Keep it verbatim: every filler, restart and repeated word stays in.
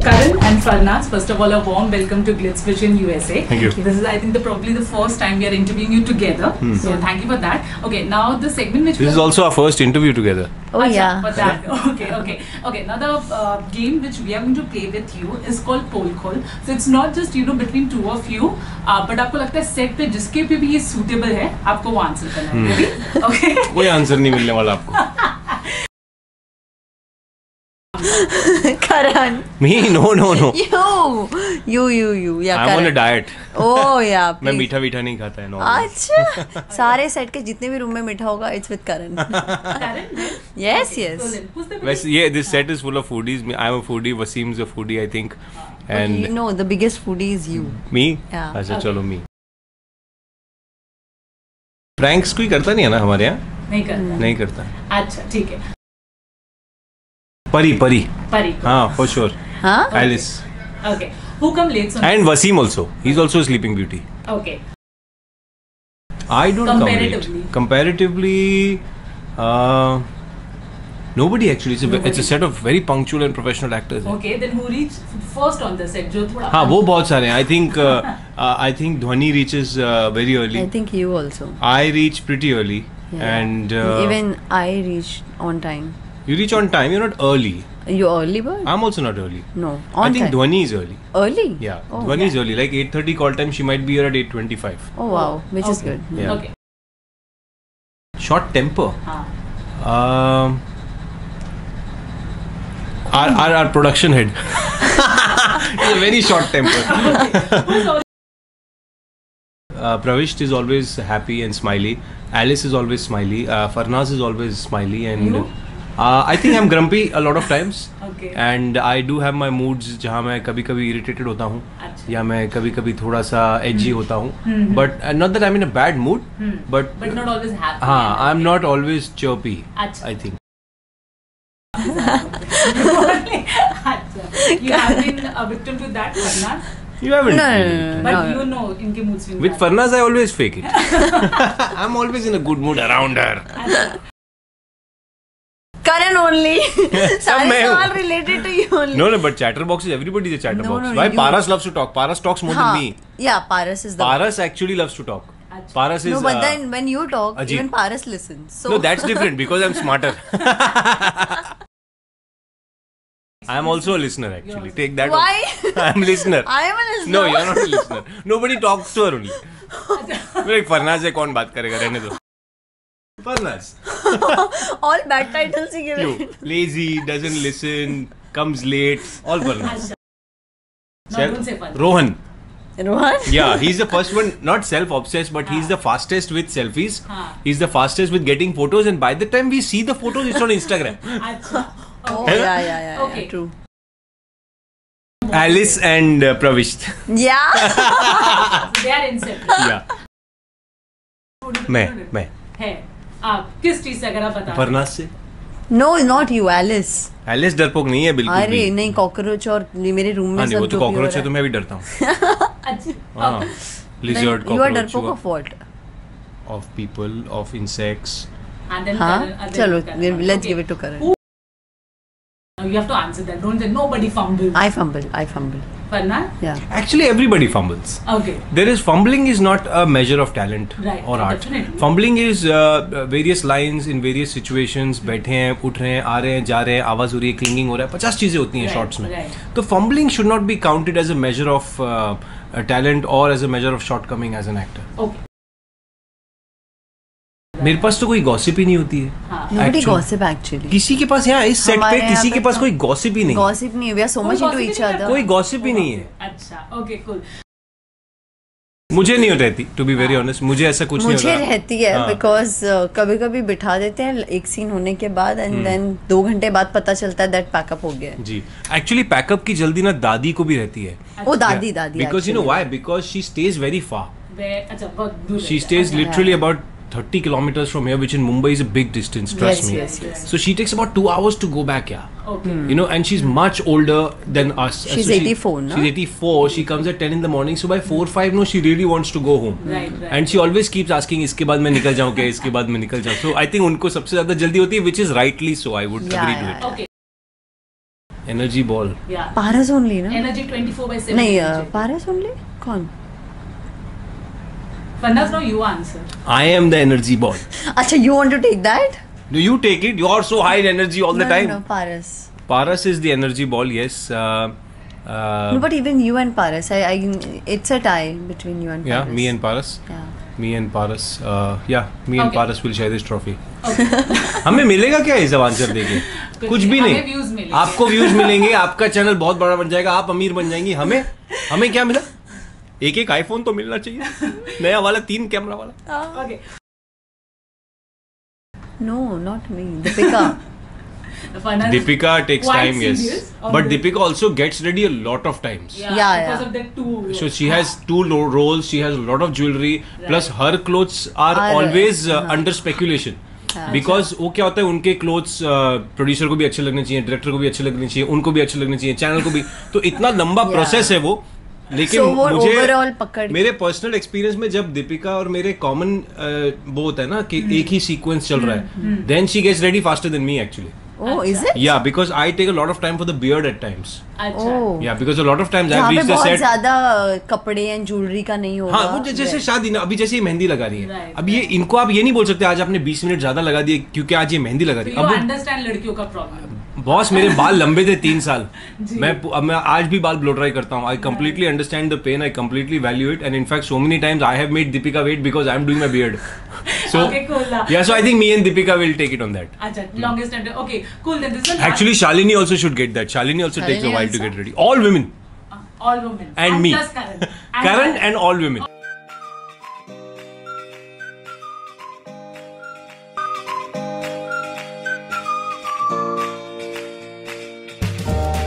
Karan and Farnaz, first of all, a warm welcome to Glitz Vision U S A. Thank you. This is, I think, the probably the first time we are interviewing you together. Hmm. So thank you for that. Okay, now the segment which this is also our first interview together. Oh Achha, yeah. For that. Okay, okay, okay. Now the uh, game which we are going to play with you is called Poll Call. So it's not just you know between two of you, uh, but आपको लगता है set पे जिसके पे भी ये suitable है, आपको वो आंसर करना है. Ready? Okay. कोई आंसर नहीं मिलने वाला आपको. Karan. Me? No, no, no. You, you, you, you. Yeah, I'm Karan. on a diet. Oh yeah. मैं मीठा मीठा नहीं खाता है. अच्छा. सारे सेट के जितने भी रूम में मीठा होगा, it's with Karan. Karan? Yes, Okay, yes. so then, who's the वैसे ये this set is full of foodies. I'm a foodie. Wasim's a foodie, I think. And But you know, the biggest foodie is you. me? Yeah. अच्छा Okay. चलो me. Pranks कोई करता नहीं है ना हमारे यहाँ? नहीं करता. नहीं करता. अच्छा, ठीक है. परी परी. परी. हाँ, for sure. हाँ? Alice. Okay. Who come late? So And Wasim also. He's also a sleeping beauty. okay. I don't come late. Comparatively. Comparatively, uh, nobody actually. It's a, Nobody. it's a set of very punctual and professional actors. Okay, then who reached first on the set? जो थोड़ा. हाँ वो बहुत सारे हैं. I think uh, uh, I think Dhwani reaches uh, very early. I think you also. I reach pretty early. Yeah. And uh, Even I reached on time. you reach on time. You're not early. You early bird? I'm also not early. No, I on think time. Dhwani is early. Early? Yeah, Oh, Dhwani yeah. is early. Like eight thirty call time. She might be here at eight twenty-five. Oh wow, which is Okay. good. Yeah. Okay. Short temper. हाँ. Um, our, our our production head. He's a very short temper. Who's always Uh, Pravisht is always happy and smiley. Alice is always smiley. Uh, Farnaz is always smiley. And You? uh, I think I'm grumpy a lot of times. Okay. And I do have my moods जहाँ मैं कभी कभी irritated होता हूँ अच्छा. या मैं कभी कभी थोड़ा सा edgy होता हूँ. But uh, not that I'm in a bad mood. But but not always happy. हाँ, I'm not always chirpy. अच्छा. I think. अच्छा. You have been a victim to that, Farnaz. You haven't. No, no, no, no. But no. you know इनके mood swings. With Farnaz, I always fake it. I'm always in a good mood around her. Karan only. सारे मैं हूँ. सवाल related to you only. No, no, but chatterbox is everybody's a chatterbox. No, no, Why you- Paras loves to talk? Paras talks more हाँ, than me. Yeah, Paras is the. Paras actually loves to talk. अच्छा. Paras is. No, but uh, then when you talk, Ajit. even Paras listens. So no, that's different because I'm smarter. I'm also a listener actually. Take that. Why? One. I'm a listener. I am a listener. No, you're not a listener. Nobody talks to her only. Like Farnaz से कौन बात करेगा रहने दो. Farnaz. All bad titles he given. You lazy, doesn't listen, comes late. All Farnaz. No, don't say Farnaz. Rohan. Rohan? Yeah, he's the first one, not self-obsessed, but he's the fastest with selfies. हाँ. He's the fastest with getting photos, and by the time we see the photos, it's on Instagram. अच्छा. Oh है yeah, ना? yeah, yeah, Okay. yeah. True. Alice and uh, Pravisht. Yeah. They are inseparable. Yeah. मैं मैं है. आप किस चीज से अगर आप बता. फरनाज से. No, not you, Alice. Alice डरपोक नहीं है बिल्कुल अरे भी. नहीं, कॉकरोच और मेरे रूम में हाँ नहीं, सब वो तो जो भी हो कॉकरोच है रहा तो मैं भी डरता हूँ. अच्छा. हाँ. Lizard, You are cockroach, डरपोक of what? of people, of insects. And then हाँ, Karan- and then चलो, Karan. let's Okay. give it to Karan. Who- Now you have to answer that. Don't say nobody fumbles. I fumble, I fumble. Farnaz? Yeah. Actually, everybody fumbles. Okay. There is fumbling is not a measure of talent Right, or art. definitely. Fumbling is uh, uh, various lines in various situations. बैठे हैं, उठ रहे हैं, आ रहे हैं, जा रहे हैं, आवाज हो रही है, क्लिंगिंग हो रहा है, पचास चीजें होती हैं Right, शॉर्ट्स में. right. तो fumbling should not be counted as a measure of uh, uh, talent or as a measure of shortcoming as an actor. Okay. मेरे पास तो कोई गॉसिप ही नहीं होती है. हाँ. Nobody Actually. gossip actually. किसी के पास यहाँ इस सेट हमारे पे यहाँ किसी पे के पास तो- कोई गॉसिप ही नहीं. Gossip नहीं है. We are so कोई much into gossip each ही नहीं other. कोई गॉसिप ही नहीं है. अच्छा. Okay, cool. मुझे नहीं रहती, टू बी वेरी ऑनेस्ट. मुझे ऐसा कुछ नहीं मुझे होता. रहती है हाँ. बिकॉज कभी कभी बिठा देते हैं एक सीन होने के बाद एंड देन दो घंटे बाद पता चलता है दैट पैकअप हो गया है. जी. एक्चुअली पैकअप की जल्दी ना दादी को भी रहती है. ओ दादी दादी Because you know why? Because she stays very far. Where- अच्छा, बहुत दूर She रहता है. stays अच्छा. literally about thirty kilometers from here, which in Mumbai is a big distance. Trust Yes, me. yes, yes. So she takes about two hours to go back. Yeah. Okay. You know, and she's much older than us. She's So she- eighty-four, no? She's eighty-four. She comes at ten in the morning. So by four five, no, she really wants to go home. Right, right. And she always keeps asking, इसके बाद मैं निकल जाऊँ क्या? इसके बाद मैं निकल जाऊँ. So I think उनको सबसे ज़्यादा जल्दी होती है, which is rightly so. I would Yeah, agree to yeah, it. Okay. Energy ball. Yeah. Paras only ना? Energy twenty-four by seven. नहीं energy. पारस ओनली कौन? Fanaz, now you answer. I am the energy ball. अच्छा, you want to take that? Do you take it? You are so high in energy all the no, time. No, no, Paras. Paras is the energy ball. Yes. Uh, uh, No, but even you and Paras, I, I, it's a tie between you and yeah, Paras. me and Paras. Yeah. Me and Paras. Uh, yeah, me and Okay. Paras will share this trophy. Okay. हमें मिलेगा क्या ये सब answer देके? कुछ भी हमें नहीं. views मिलेंगे. आपको व्यूज मिलेंगे, आपका चैनल बहुत बड़ा बन जाएगा, आप अमीर बन जाएंगी. हमें हमें क्या मिला? एक एक आईफोन तो मिलना चाहिए. नया वाला तीन कैमरा वाला. Okay. No, not me. Deepika. Fanaz Deepika takes quite time, yes. serious on But this. Deepika also gets ready a lot of times. Yeah, Yeah, because yeah. of that two. So she has two lo- roles, she has a lot of jewelry, plus her clothes are Are, always uh, हाँ. under speculation. हाँ. Because वो क्या होता है, उनके clothes producer को भी अच्छे लगने चाहिए, डायरेक्टर को भी अच्छे लगने चाहिए, उनको भी अच्छे लगने चाहिए, चैनल को भी. तो इतना लंबा Yeah. प्रोसेस है वो. लेकिन So, वो मुझे overall पकड़ मेरे पर्सनल एक्सपीरियंस में जब दीपिका और मेरे कॉमन वो होता है ना कि एक ही सीक्वेंस चल रहा है, then she gets ready faster than me actually. Oh, is it? Yeah, because I take a lot of time for the beard at times. अच्छा. Oh. Yeah, because a lot of times I've यहाँ पे reached the बहुत set. ज्यादा कपड़े and jewellery का नहीं होगा. हाँ, वो जैसे शादी ना, अभी जैसे ये मेहंदी लगा रही है. Right, अब ये इनको आप ये नहीं बोल सकते आज आपने बीस मिनट ज्यादा लगा दिए क्योंकि आज ये मेहंदी लगा रही So है. you अब understand लड़कियों का problem. बॉस मेरे बाल लंबे थे तीन साल. जी. मैं अब मैं आज भी बाल ब्लो ड्राई करता हूँ. I completely understand the pain. I completely value it. And in fact so many times I have made Deepika wait because I am doing my beard. So Okay, cool. yeah, so I think me and Deepika will take it on that. अच्छा, longest time. Okay, cool. Then this one. Actually, Shalini also should get that. Shalini also takes a Shalini while to also? get ready. All women all women and me. plus Karan. Karan and all women.